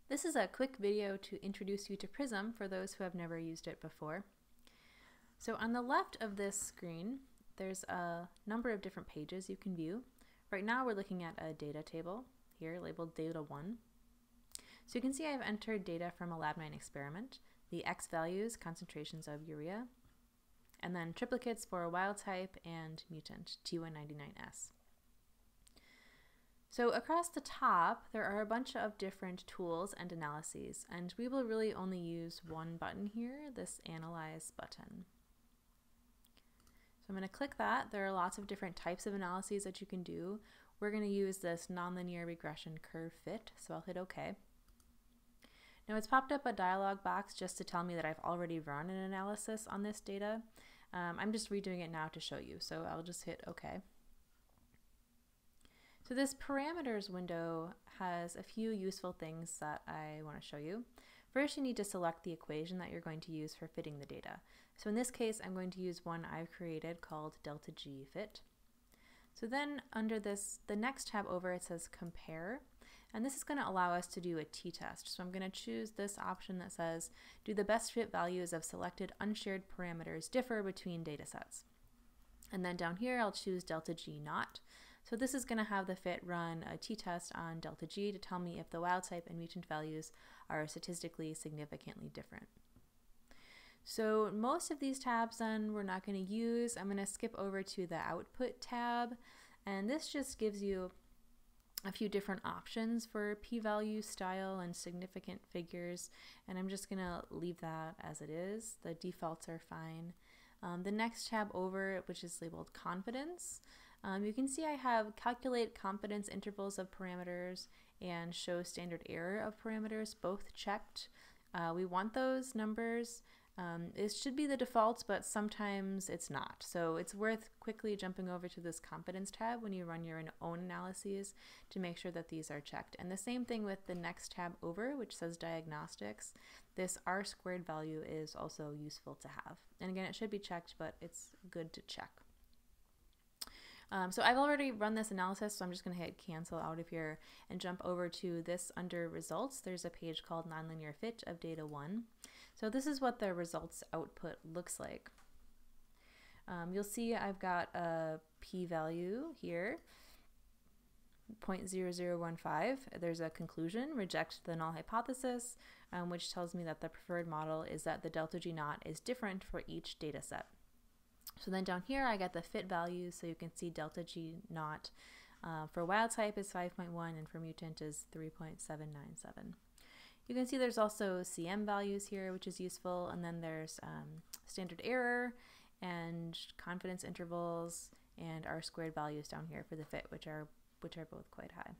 This is a quick video to introduce you to Prism for those who have never used it before. So on the left of this screen, there's a number of different pages you can view. Right now we're looking at a data table here labeled Data 1. So you can see I've entered data from a Lab9 experiment, the X values, concentrations of urea, and then triplicates for wild type and mutant, T199S. So across the top, there are a bunch of different tools and analyses, and we will really only use one button here, this Analyze button. So I'm going to click that. There are lots of different types of analyses that you can do. We're going to use this nonlinear regression curve fit, so I'll hit OK. Now it's popped up a dialog box just to tell me that I've already run an analysis on this data. I'm just redoing it now to show you, so I'll just hit OK. So this parameters window has a few useful things that I want to show you. First, you need to select the equation that you're going to use for fitting the data. So in this case, I'm going to use one I've created called delta G fit. So then under this, the next tab over, it says compare, and this is going to allow us to do a t-test. So I'm going to choose this option that says, do the best fit values of selected unshared parameters differ between data sets? And then down here, I'll choose delta G not. So this is going to have the fit run a t-test on delta G to tell me if the wild type and mutant values are statistically significantly different. So most of these tabs then we're not going to use. I'm going to skip over to the output tab, and this just gives you a few different options for p-value, style, and significant figures, and I'm just going to leave that as it is. The defaults are fine. The next tab over, which is labeled confidence, you can see I have calculate confidence intervals of parameters and show standard error of parameters both checked. We want those numbers. It should be the defaults, but sometimes it's not. So it's worth quickly jumping over to this confidence tab when you run your own analyses to make sure that these are checked. And the same thing with the next tab over, which says diagnostics. This R squared value is also useful to have. And again, it should be checked, but it's good to check. So I've already run this analysis, so I'm just going to hit cancel out of here and jump over to this under results. There's a page called nonlinear fit of data 1. So this is what the results output looks like. You'll see I've got a p-value here, 0.0015. There's a conclusion, reject the null hypothesis, which tells me that the preferred model is that the delta G naught is different for each data set. So then down here I get the fit values, so you can see delta G naught for wild type is 5.1 and for mutant is 3.797. You can see there's also CM values here, which is useful, and then there's standard error and confidence intervals and R squared values down here for the fit, which are both quite high.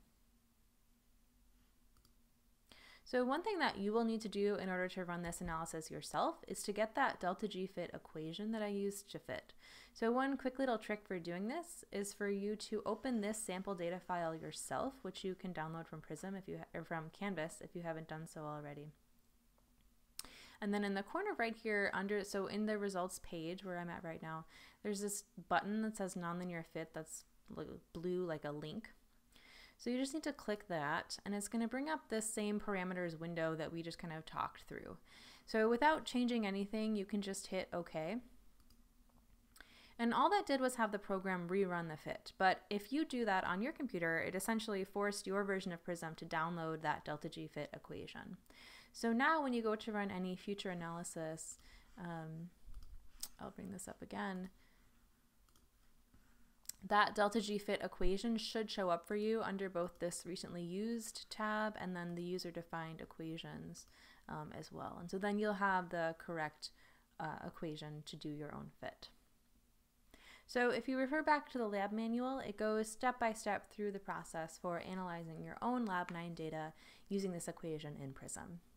So one thing that you will need to do in order to run this analysis yourself is to get that delta G fit equation that I used to fit. So one quick little trick for doing this is for you to open this sample data file yourself, which you can download from Prism or from Canvas if you haven't done so already. And then in the corner right here so in the results page where I'm at right now, there's this button that says nonlinear fit that's blue like a link. So you just need to click that, and it's going to bring up this same parameters window that we just kind of talked through. So without changing anything, you can just hit OK. And all that did was have the program rerun the fit. But if you do that on your computer, it essentially forced your version of Prism to download that delta G fit equation. So now when you go to run any future analysis, I'll bring this up again. That delta G fit equation should show up for you under both this recently used tab and then the user defined equations as well. And so then you'll have the correct equation to do your own fit. So if you refer back to the lab manual, it goes step by step through the process for analyzing your own Lab9 data using this equation in Prism.